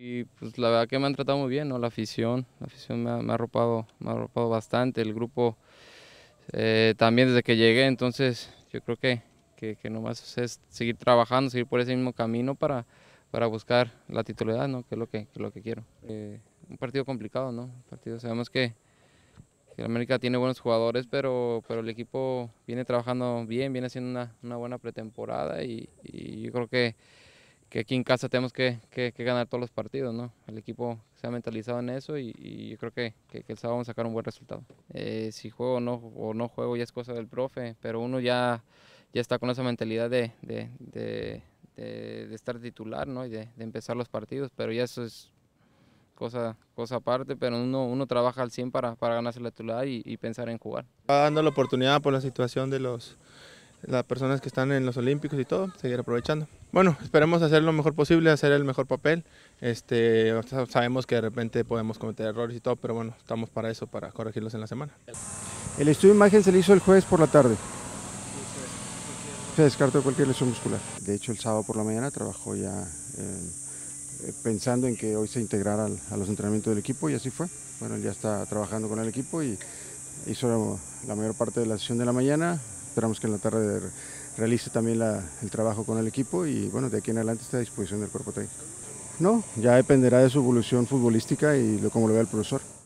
Y pues la verdad que me han tratado muy bien, ¿no? La afición me ha arropado bastante, el grupo también desde que llegué, entonces yo creo que nomás es seguir trabajando, seguir por ese mismo camino para buscar la titularidad, ¿no? Que es lo que quiero. Un partido complicado, ¿no? Sabemos que el América tiene buenos jugadores, pero el equipo viene trabajando bien, viene haciendo una buena pretemporada y yo creo que aquí en casa tenemos que ganar todos los partidos, ¿no? El equipo se ha mentalizado en eso y yo creo que el sábado vamos a sacar un buen resultado. Si juego o no juego ya es cosa del profe, pero uno ya está con esa mentalidad de estar titular, ¿no? Y de empezar los partidos, pero ya eso es cosa aparte, pero uno trabaja al 100 para ganarse la titular y pensar en jugar. Va dando la oportunidad por la situación de las personas que están en los Olímpicos y todo, seguir aprovechando. Bueno, esperemos hacer lo mejor posible, hacer el mejor papel. Sabemos que de repente podemos cometer errores y todo, pero bueno, estamos para eso, para corregirlos en la semana. El estudio de imagen se le hizo el jueves por la tarde. Se descartó cualquier lesión muscular. De hecho, el sábado por la mañana trabajó ya pensando en que hoy se integrara a los entrenamientos del equipo y así fue. Bueno, él ya está trabajando con el equipo y hizo la mayor parte de la sesión de la mañana. Esperamos que en la tarde realice también el trabajo con el equipo y bueno, de aquí en adelante está a disposición del cuerpo técnico. No, ya dependerá de su evolución futbolística y de cómo lo vea el profesor.